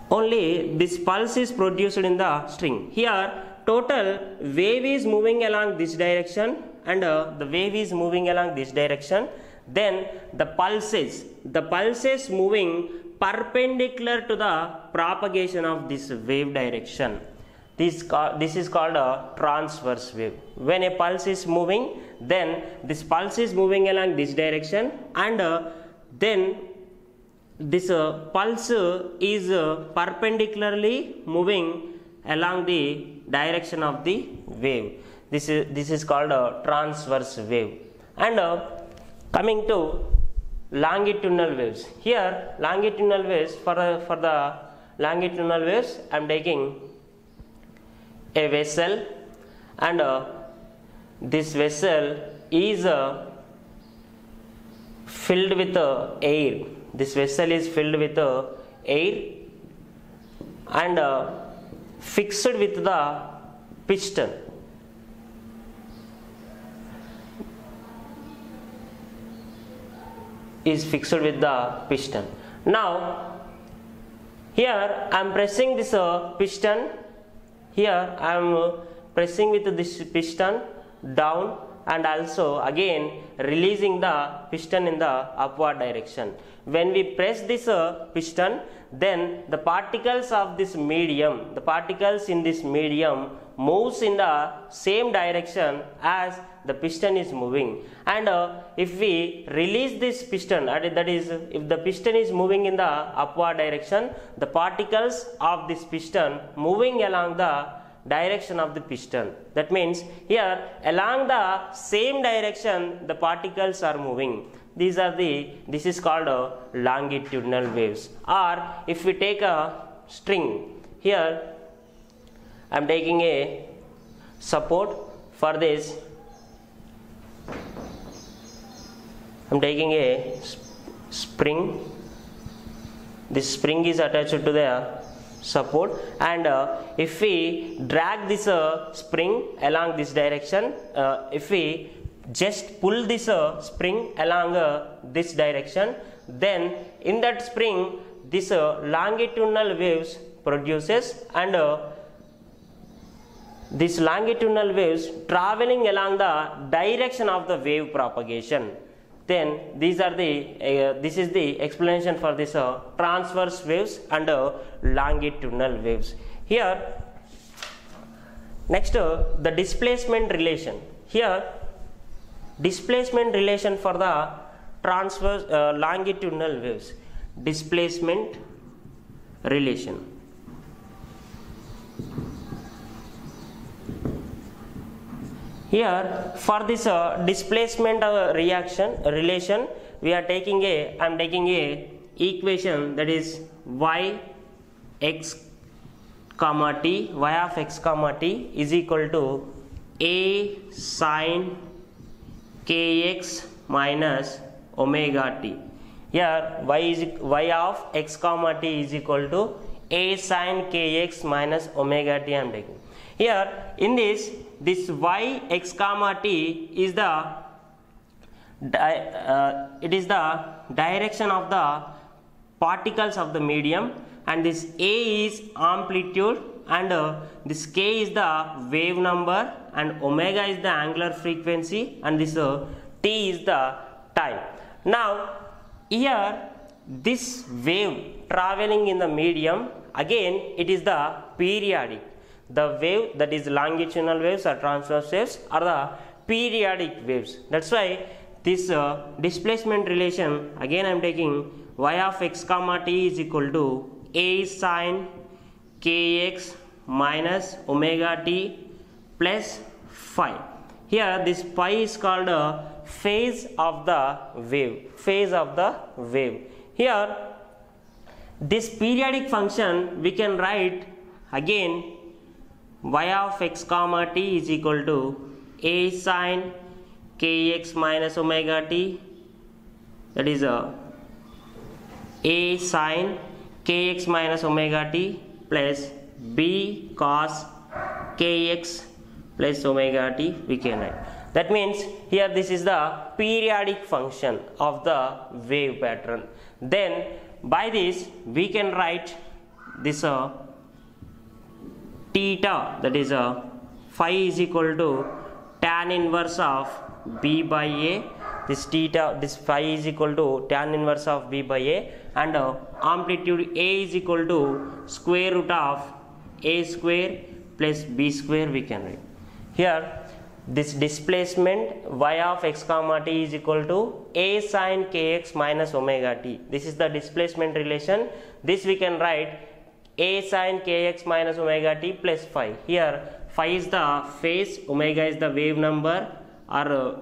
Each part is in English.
only this pulse is produced in the string. Here total wave is moving along this direction and the wave is moving along this direction. Then the pulses moving perpendicular to the propagation of this wave direction. This is called a transverse wave. When a pulse is moving, then this pulse is moving along this direction and then this pulse is perpendicularly moving along the direction of the wave. This is called a transverse wave. And coming to longitudinal waves. Here longitudinal waves, for the longitudinal waves I am taking a vessel and this vessel is filled with air. This vessel is filled with air and fixed with the piston. Is fixed with the piston. Now here I am pressing this piston. Here I am pressing with this piston down and also again releasing the piston in the upward direction. When we press this piston, then the particles of this medium, the particles in this medium moves in the same direction as the piston is moving. And if we release this piston, that is if the piston is moving in the upward direction, the particles of this piston moving along the direction of the piston. That means here along the same direction the particles are moving. This is called longitudinal waves. Or if we take a string, here I am taking a support for this. I am taking a spring. This spring is attached to the support and if we drag this spring along this direction, if we just pull this spring along this direction, then in that spring this longitudinal waves produces and these longitudinal waves traveling along the direction of the wave propagation. Then this is the explanation for this transverse waves and longitudinal waves. Here next the displacement relation. Here displacement relation for the transverse longitudinal waves. Displacement relation. Here for this displacement relation, we are taking I am taking a equation, that is y x comma t, y of x comma t is equal to a sin kx minus omega t. Here y of x comma t is equal to a sin kx minus omega t I am taking. Here in this y x comma t is the direction of the particles of the medium, and this a is amplitude and this k is the wave number and omega is the angular frequency and this t is the time. Now here this wave traveling in the medium, again it is the periodic. The wave, that is longitudinal waves or transverse waves, are the periodic waves. That's why this displacement relation, again I am taking y of x comma t is equal to a sin kx minus omega t plus phi. Here this phi is called a phase of the wave. Phase of the wave. Here this periodic function we can write again y of x comma t is equal to a sin kx minus omega t, that is a sin kx minus omega t plus b cos kx plus omega t we can write. That means here this is the periodic function of the wave pattern. Then by this we can write this theta, that is phi is equal to tan inverse of b by a. This theta, this phi is equal to tan inverse of b by a, and amplitude a is equal to square root of a square plus b square we can write. Here this displacement y of x comma t is equal to a sin kx minus omega t. This is the displacement relation. This we can write a sin kx minus omega t plus phi. Here phi is the phase, omega is the wave number or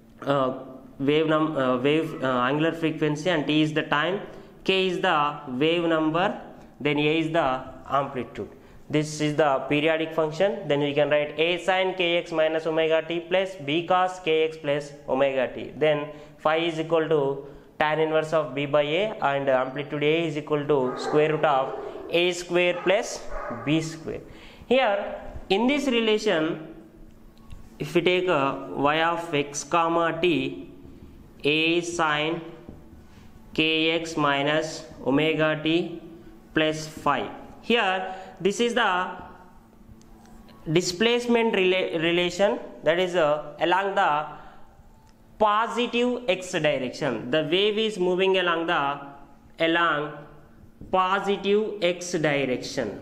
angular frequency, and t is the time, k is the wave number, then a is the amplitude. This is the periodic function. Then we can write a sin kx minus omega t plus b cos kx plus omega t. Then phi is equal to tan inverse of b by a, and amplitude a is equal to square root of a square plus b square. Here in this relation, if we take y of x comma t, a sin kx minus omega t plus phi. Here this is the displacement relation, that is along the positive x direction. The wave is moving along positive x direction.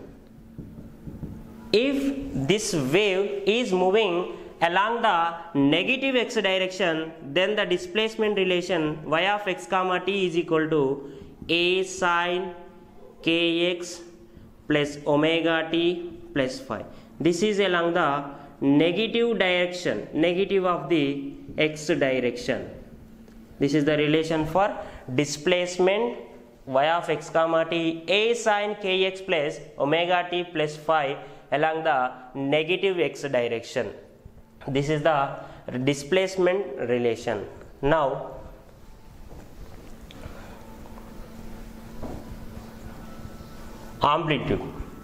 If this wave is moving along the negative x direction, then the displacement relation y of x comma t is equal to a sin kx plus omega t plus phi. This is along the negative direction, negative of the x direction. This is the relation for displacement y of x comma t, a sin kx plus omega t plus phi along the negative x direction. This is the displacement relation. Now amplitude.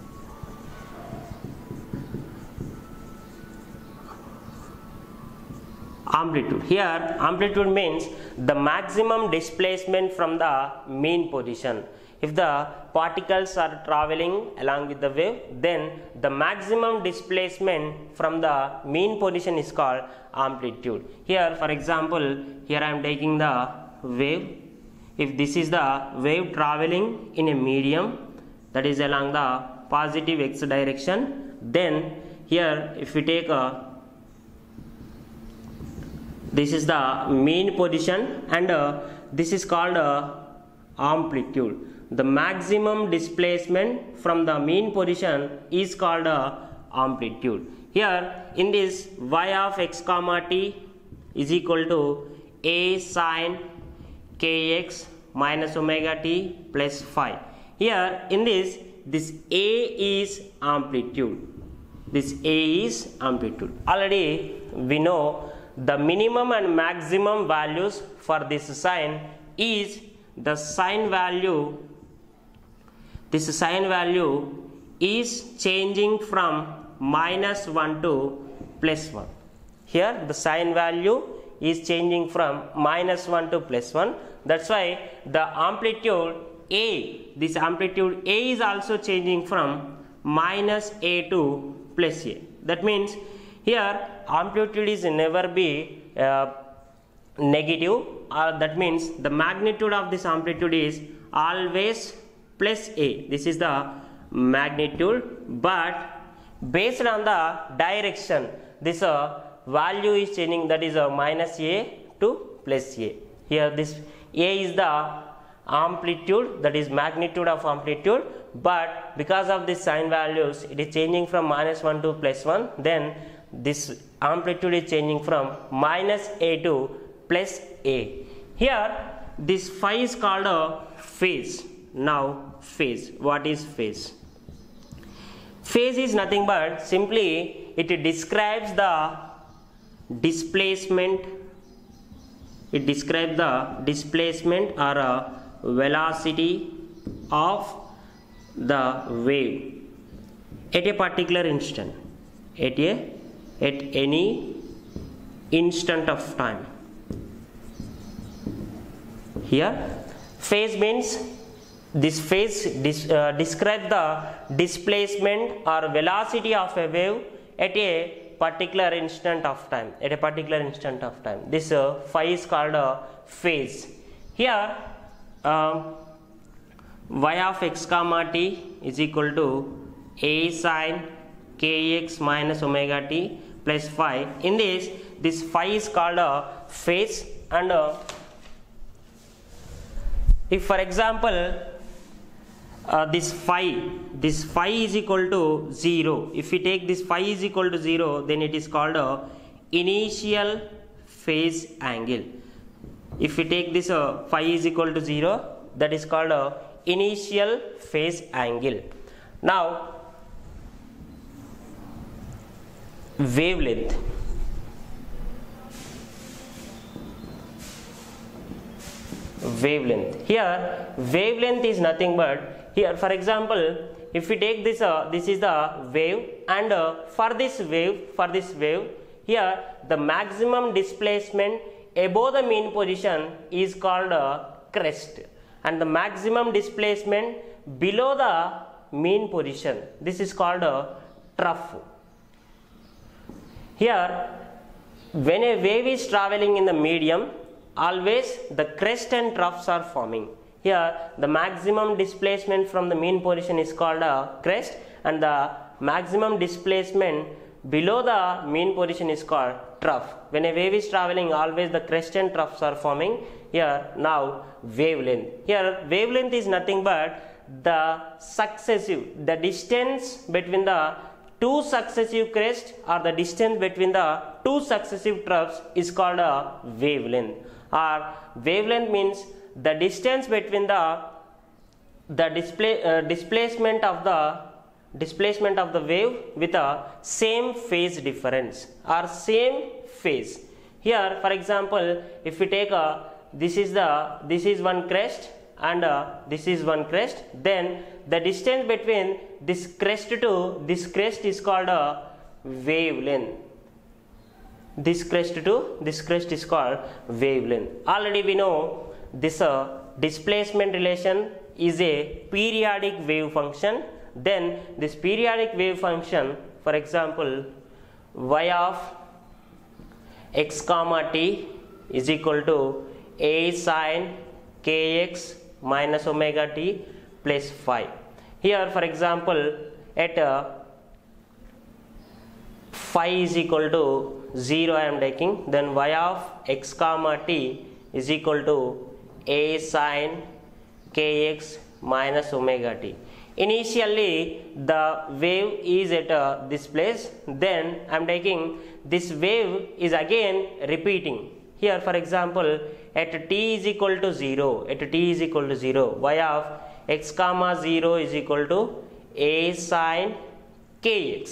Here amplitude means the maximum displacement from the mean position. If the particles are traveling along with the wave, then the maximum displacement from the mean position is called amplitude. Here for example, here I am taking the wave. If this is the wave traveling in a medium, that is along the positive x direction, then here if we take this is the mean position, and this is called amplitude. The maximum displacement from the mean position is called amplitude. Here in this y of x comma t is equal to a sin kx minus omega t plus phi. Here in this a is amplitude. This a is amplitude. Already we know the minimum and maximum values for this sign is the sign value. This sign value is changing from -1 to +1. Here the sign value is changing from -1 to +1. That's why the amplitude A, this amplitude A is also changing from -a to +a. That means here amplitude is never be negative, that means the magnitude of this amplitude is always +a. This is the magnitude, but based on the direction, this value is changing, that is -a to +a. Here this a is the amplitude, that is magnitude of amplitude, but because of this sign values it is changing from -1 to +1, then this amplitude is changing from -a to +a. Here this phi is called a phase. Now phase, what is phase? Phase is nothing but simply it describes the displacement. It describes the displacement or velocity of the wave at a particular instant, at any instant of time. Here phase means this phase describes the displacement or velocity of a wave at a particular instant of time. This phi is called a phase. Here y of x comma t is equal to a sin kx minus omega t plus phi. In this phi is called a phase, and if for example this phi is equal to 0, if we take this phi is equal to 0, then it is called a initial phase angle. If we take this phi is equal to 0, that is called a initial phase angle. Now wavelength. Here wavelength is nothing but, here for example if we take this this is the wave, and for this wave here the maximum displacement above the mean position is called a crest, and the maximum displacement below the mean position, this is called a trough. Here when a wave is traveling in the medium, always the crest and troughs are forming. Here the maximum displacement from the mean position is called a crest, and the maximum displacement below the mean position is called trough. When a wave is traveling, always the crest and troughs are forming. Here now wavelength. Here wavelength is nothing but the distance between the two successive crests, or the distance between the two successive troughs is called a wavelength. Or wavelength means the distance between the displacement of the wave with a same phase difference or same phase. Here for example if we take this is one crest and this is one crest, then the distance between this crest to this crest is called a wavelength. This crest to this crest is called wavelength. Already we know this displacement relation is a periodic wave function. Then this periodic wave function, for example y of x comma t is equal to a sin kx minus omega t plus phi. Here for example at phi is equal to 0 I am taking, then y of x comma t is equal to a sin kx minus omega t. Initially the wave is at this place, then I am taking this wave is again repeating. Here for example at t is equal to 0, y of x comma 0 is equal to a sin kx.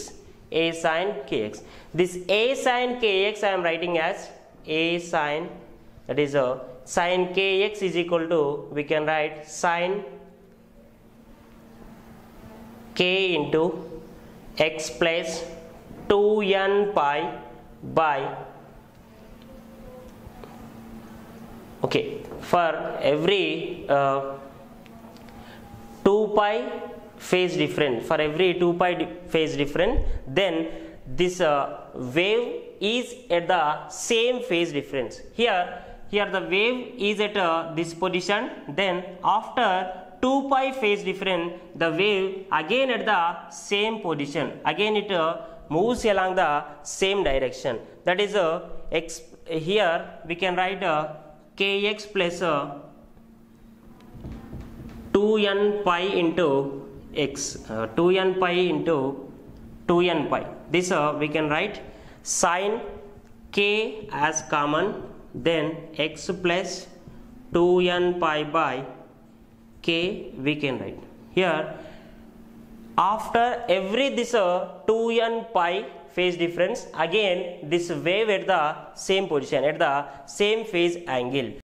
This a sin kx I am writing as a sin, that is sin kx is equal to, we can write sin k into x plus 2n pi by, okay, for every 2 pi phase difference, then this wave is at the same phase difference. Here the wave is at this position, then after 2 pi phase difference, the wave again at the same position, again it moves along the same direction. That is x. Here we can write kx plus 2n pi into x, 2n pi into 2n pi. This we can write sin k as common, then x plus 2n pi by k we can write. Here after every this 2n pi phase difference, again this wave at the same position, at the same phase angle.